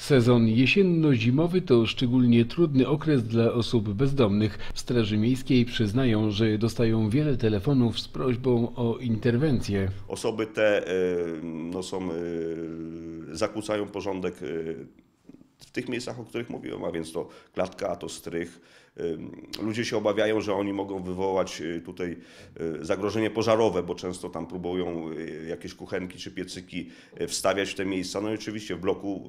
Sezon jesienno-zimowy to szczególnie trudny okres dla osób bezdomnych. W Straży Miejskiej przyznają, że dostają wiele telefonów z prośbą o interwencję. Osoby te zakłócają porządek w tych miejscach, o których mówiłem, a więc to klatka, to strych. Ludzie się obawiają, że oni mogą wywołać tutaj zagrożenie pożarowe, bo często tam próbują jakieś kuchenki czy piecyki wstawiać w te miejsca. No i oczywiście w bloku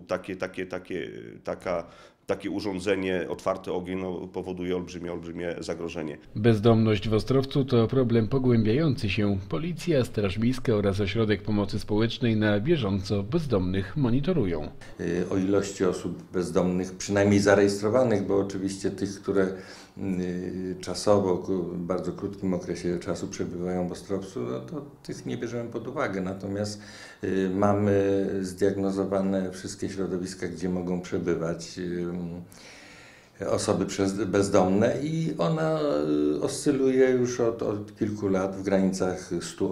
takie urządzenie, otwarty ogień powoduje olbrzymie zagrożenie. Bezdomność w Ostrowcu to problem pogłębiający się. Policja, Straż Miejska oraz Ośrodek Pomocy Społecznej na bieżąco bezdomnych monitorują. O ilości osób bezdomnych, przynajmniej zarejestrowanych, bo oczywiście tych, które czasowo, w bardzo krótkim okresie czasu przebywają w Ostrowcu, no to tych nie bierzemy pod uwagę. Natomiast mamy zdiagnozowane wszystkie środowiska, gdzie mogą przebywać osoby bezdomne i ona oscyluje już od kilku lat w granicach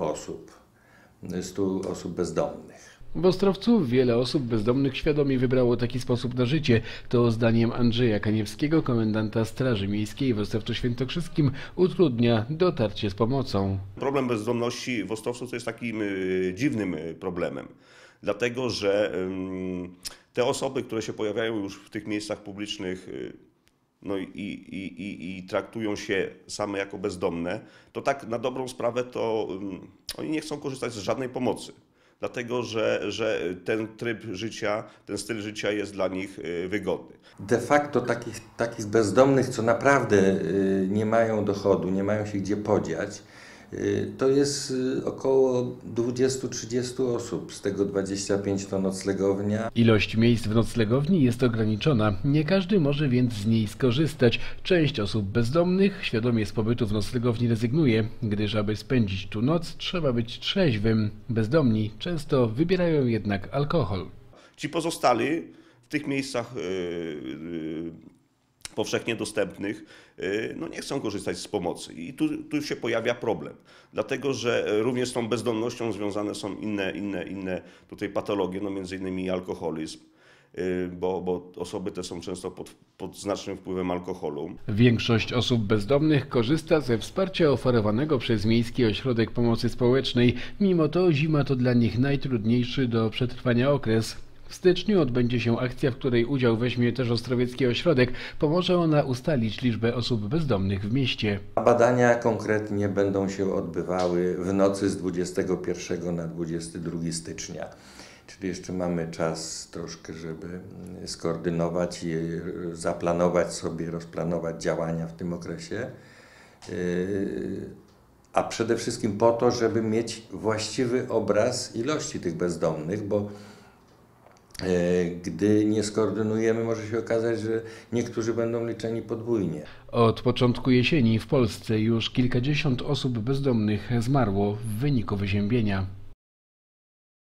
100 osób bezdomnych. W Ostrowcu wiele osób bezdomnych świadomie wybrało taki sposób na życie. To zdaniem Andrzeja Kaniewskiego, komendanta Straży Miejskiej w Ostrowcu Świętokrzyskim, utrudnia dotarcie z pomocą. Problem bezdomności w Ostrowcu to jest takim dziwnym problemem, dlatego że te osoby, które się pojawiają już w tych miejscach publicznych, no i traktują się same jako bezdomne, to tak na dobrą sprawę to oni nie chcą korzystać z żadnej pomocy. Dlatego, że ten tryb życia, ten styl życia jest dla nich wygodny. De facto takich bezdomnych, co naprawdę nie mają dochodu, nie mają się gdzie podziać, to jest około 20-30 osób, z tego 25 to noclegownia. Ilość miejsc w noclegowni jest ograniczona, nie każdy może więc z niej skorzystać. Część osób bezdomnych świadomie z pobytu w noclegowni rezygnuje, gdyż aby spędzić tu noc trzeba być trzeźwym. Bezdomni często wybierają jednak alkohol. Ci pozostali w tych miejscach powszechnie dostępnych, no nie chcą korzystać z pomocy i tu się pojawia problem, dlatego że również z tą bezdomnością związane są inne tutaj patologie, no między innymi alkoholizm, bo osoby te są często pod znacznym wpływem alkoholu. Większość osób bezdomnych korzysta ze wsparcia oferowanego przez Miejski Ośrodek Pomocy Społecznej. Mimo to zima to dla nich najtrudniejszy do przetrwania okres. W styczniu odbędzie się akcja, w której udział weźmie też Ostrowiecki Ośrodek. Pomoże ona ustalić liczbę osób bezdomnych w mieście. Badania konkretnie będą się odbywały w nocy z 21 na 22 stycznia. Czyli jeszcze mamy czas troszkę, żeby skoordynować i zaplanować sobie, rozplanować działania w tym okresie. A przede wszystkim po to, żeby mieć właściwy obraz ilości tych bezdomnych, bo gdy nie skoordynujemy, może się okazać, że niektórzy będą liczeni podwójnie. Od początku jesieni w Polsce już kilkadziesiąt osób bezdomnych zmarło w wyniku wyziębienia.